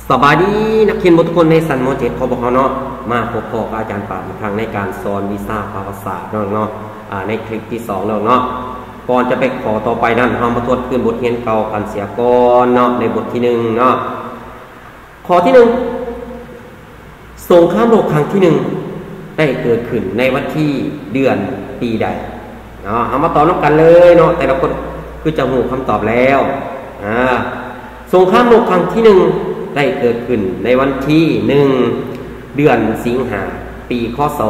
สบายดีนักเรียนทุกคนในสันโมเจ็ดพบเขาเนาะมาพบกับอาจารย์ปราบอีกครั้งในการสอนวิชาภาษาศาสตร์เนาะในคลิปที่2เนาะก่อนจะไปขอต่อไปนั้นเรามาทวนคืนบทเรียนเก่ากันเสียก่อนเนาะในบทที่1เนาะข้อที่1สงครามโลกครั้งที่1ได้เกิดขึ้นในวันที่เดือนปีใดเนาะเอามาตอบน้ำกันเลยเนาะแต่ละคนคือจะหูคำตอบแล้วสงครามโลกครั้งที่1ได้เกิดขึ้นในวันที่1เดือนสิงหาปีคศ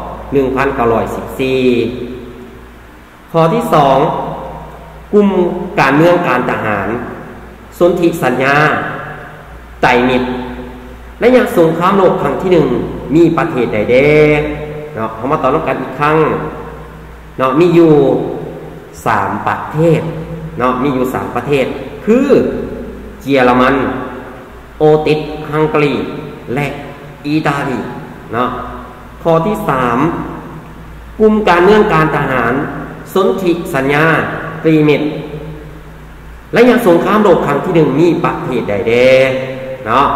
1914ข้อที่2กลุ่มการเมืองการทหารสนธิสัญญาไต่มิตรและยังสงครามโลกครั้งที่1มีประเทศใดเด้เนาะเอามาต่อกันอีกครั้งเนาะมีอยู่3ประเทศเนาะมีอยู่3ประเทศคือเยอรมันโอติสฮังการีและอิตาลีเนาะข้อที่3กลุ่มการเมืองการทหารสนธิสัญญาตรีมิตรและยังสงครามโลกครั้งที่1มีประเทศใดเด้เนาะ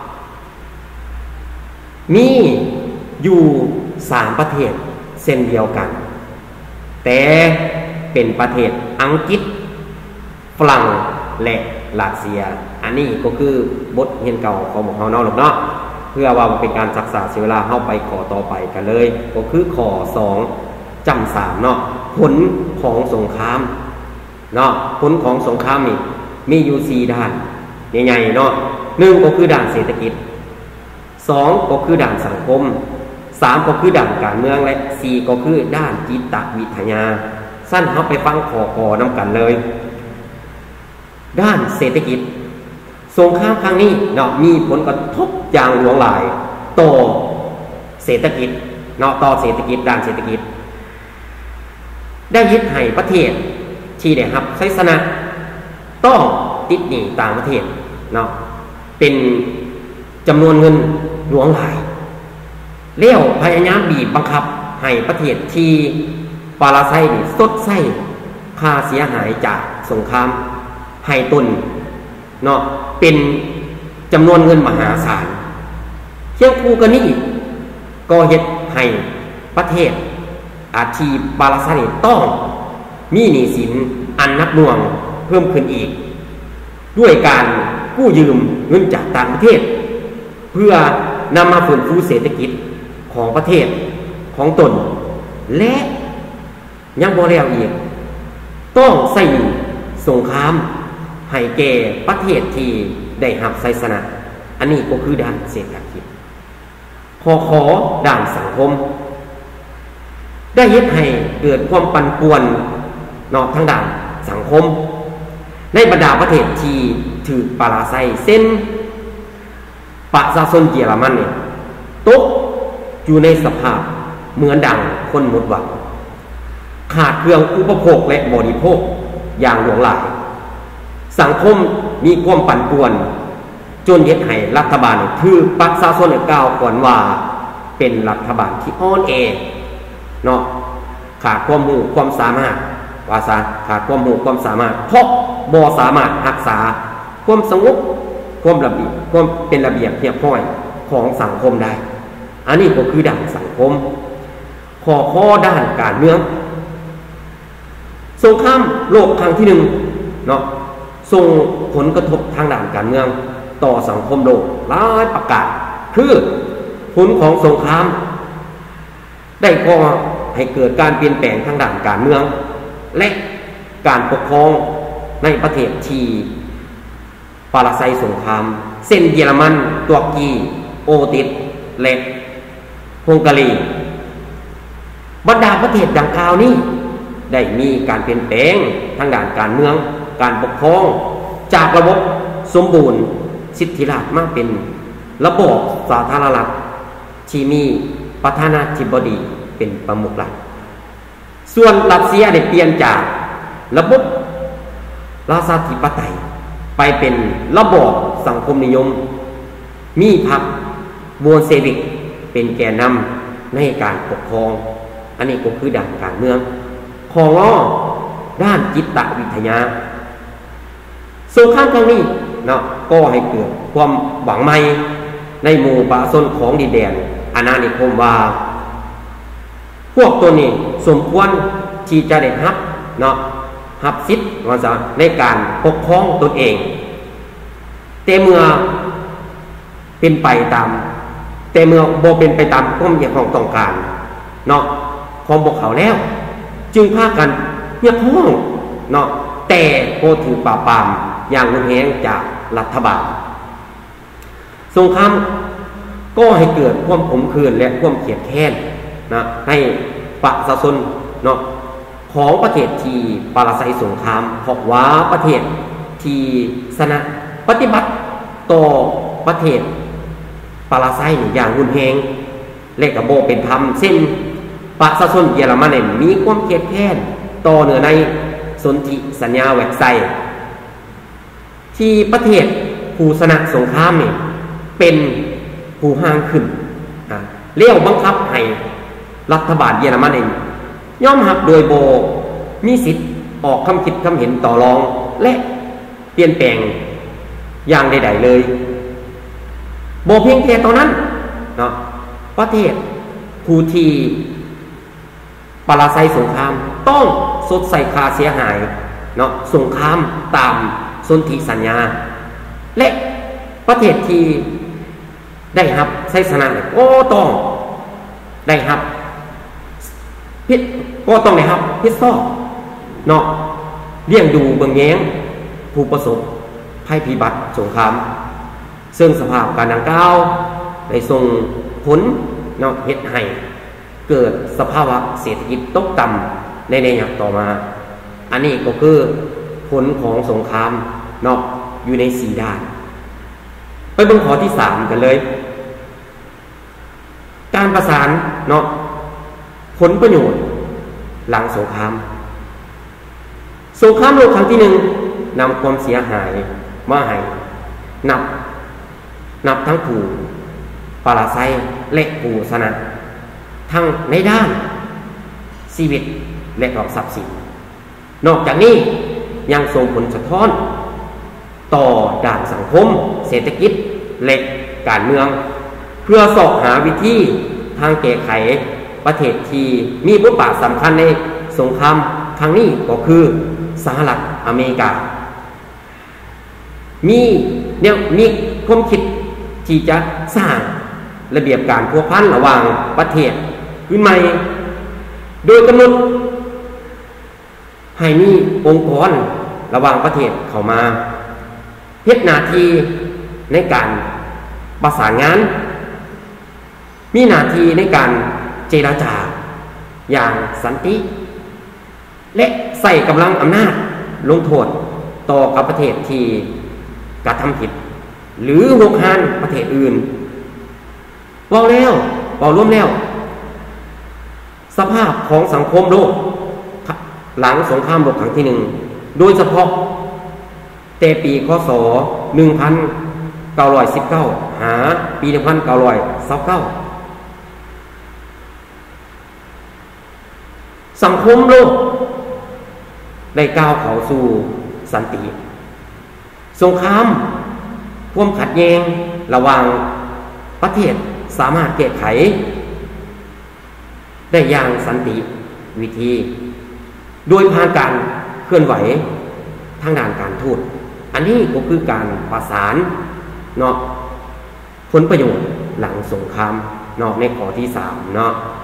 มีอยู่3ประเทศเช่นเดียวกันแต่เป็นประเทศอังกฤษฝรั่งและรัสเซียอันนี้ก็คือบทเรียนเก่าของเฮาเนาะเพื่อว่าเป็นการศึกษาเสียเวลาเข้าไปข้อต่อไปกันเลยก็คือข้อ2จำ3เนาะผลของสงครามเนาะผลของสงครามนี่มีอยู่4ด้านใหญ่ๆเนาะ1ก็คือด้านเศรษฐกิจ2ก็คือด้านสังคม3ก็คือด้านการเมืองและ4ก็คือด้านจิตวิทยาสั้นเฮาไปฟังข้อๆนำกันเลยด้านเศรษฐกิจสงครามครั้งนี้เนาะมีผลกระทบอย่างหลวงหลายต่อเศรษฐกิจเนาะต่อเศรษฐกิจด้านเศรษฐกิจได้ยึดให้ประเทศที่ได้รับชัยชนะต้องติดหนี้ต่างประเทศเนาะเป็นจำนวนเงินหลวงหลายเลี้ยวพยายามบีบบังคับให้ประเทศที่ปราศัยนี่ชดใช้ค่าเสียหายจากสงครามให้ตนเนาะเป็นจำนวนเงินมหาศาลเทียบคู่กันนี้ก็เฮ็ดให้ประเทศอาชีพปราศัยต้องมีหนี้สินอันนับหน่วงเพิ่มขึ้นอีกด้วยการกู้ยืมเงินจากต่างประเทศเพื่อนำมาฟื้นฟูเศรษฐกิจของประเทศของตนและยังบ่แล้วอีกต้องใช้สงครามให้แก่ประเทศที่ได้รับชัยชนะอันนี้ก็คือด้านเศรษฐกิจขอด้านสังคมได้เฮ็ดให้เกิดความปั่นป่วนนอกทางด้านสังคมในบรรดาประเทศที่ถือปราศัยเส้นประชาชนเยอรมันเนี่ยตกอยู่ในสภาพเหมือนดังคนหมดหวังขาดเครื่องอุปโภคและบริโภคอย่างหลวงหลายสังคมมีความปั่นป่วนจนเฮ็ดให้รัฐบาลถือประชาชนกล่าวก่อนว่าเป็นรัฐบาลที่อ่อนแอเนาะขาดความรู้ความสามารถว่าซะขาดความรู้ความสามารถเพราะบ่สามารถรักษาความสงบความระเบียบความเป็นระเบียบเรียบร้อยของสังคมได้อันนี้ก็คือด้านสังคมข้อด้านการเมืองสงครามโลกครั้งที่1เนาะส่งผลกระทบทางด้านการเมืองต่อสังคมโลกหลายประการคือผลของสงครามได้ก่อให้เกิดการเปลี่ยนแปลงทางด้านการเมืองและการปกครองในประเทศที่ปราศัยสงครามเช่นเยอรมันตุรกีโอติสและฮังการีบรรดาประเทศดังกล่าวนี้ได้มีการเปลี่ยนแปลงทางด้านการเมืองการปกครองจากระบบสมบูรณ์สิทธิราชย์มาเป็นระบอบสาธารณรัฐที่มีประธานาธิบดีเป็นประมุขหลักส่วนรัสเซียได้เปลี่ยนจากระบบราชาธิปไตยไปเป็นระบอบสังคมนิยมมีพรรคโบลเชวิกเป็นแกนนำในการปกครองอันนี้ก็คือด้านการเมืองของด้านจิตวิทยาสงครามครั้งนี้เนาะก็ให้เกิดความหวังใหม่ในหมู่ประชาชนของดินแดนอาณานิคมว่าพวกตัวนี้สมควรที่จะได้รับเนาะรับสิทธิ์ว่าซะในการปกครองตนเองแต่เมื่อเป็นไปตามแต่เมื่อบ่เป็นไปตามความอยากของต้องการเนาะของพวกเขาแล้วจึงพากันเรียกร้องเนาะแต่ก็ถือปราบปรามอย่างรุนแรงจากรัฐบาลสงครามก็ให้เกิดความขมขื่นและความเกลียดแค้นนะให้ประชาชนเนาะของประเทศที่ปราศัยสงครามเพราะว่าประเทศที่ชนะปฏิบัติต่อประเทศปราศัยอย่างรุนแรงและก็บ่เป็นธรรมเช่นประชาชนเยอรมันเนี่ยมีความเกลียดแค้นต่อเนื่องในสนธิสัญญาแวร์ไซน์ที่ประเทศผู้ชนะสงครามนี่เป็นผู้ห่างขึ้นเลี้ยวบังคับให้รัฐบาลเยอรมันเองย่อมรับโดยโบมีสิทธิ์ออกคำคิดคำเห็นต่อรองและเปลี่ยนแปลงอย่างใดๆเลยโบเพียงแค่ตอนนั้นเนาะประเทศผู้ที่ปราศัยสงครามต้องชดใส่ค่าเสียหายเนาะสงครามตามสนธิสัญญาและประเทศที่ได้รับชัยชนะก็ต้องได้รับพิษก็ต้องได้รับพิษซ้อเนาะเลี้ยงดูเบิ่งแย้งผู้ประสบภัยพิบัติสงครามซึ่งสภาพการดังกล่าวได้ส่งผลเนาะเฮ็ดให้เกิดสภาวะเศรษฐกิจตกต่ำในระยะต่อมาอันนี้ก็คือผลของสงครามเนาะอยู่ใน4ด้านไปเบิ่งข้อที่3กันเลยการประสานเนาะผลประโยชน์หลังสงครามโลกครั้งที่1นำความเสียหายมาให้นับทั้งผู้ปราศัยและผู้ชนะทั้งในด้านชีวิตและก็ทรัพย์สินนอกจากนี้ยังส่งผลสะท้อนต่อด้านสังคมเศรษฐกิจและการเมืองเพื่อสอบหาวิธีทางแก้ไขประเทศที่มีบทบาทสำคัญในสงครามครั้งนี้ก็คือสหรัฐอเมริกามีความคิดที่จะสร้างระเบียบการพัวพันระหว่างประเทศขึ้นใหม่โดยกำหนดให้มีองค์กรระหว่างประเทศเข้ามาเฮ็ดหน้าที่ในการประสานงานมีหน้าที่ในการเจรจาอย่างสันติและใส่กำลังอำนาจลงโทษต่อกับประเทศที่กระทำผิดหรือหักห้ามประเทศอื่นรวมแล้วสภาพของสังคมโลกหลังสงครามโลกครั้งที่1โดยเฉพาะแต่ปีคศ1919หาปี1929สังคมโลกได้ก้าวเข้าสู่สันติสงครามความขัดแย้งระหว่างประเทศสามารถแก้ไขได้อย่างสันติวิธีโดยผ่านการเคลื่อนไหวทางด้านการทูตอันนี้ก็คือการประสานเนาะผลประโยชน์หลังสงครามเนาะในข้อที่3เนาะ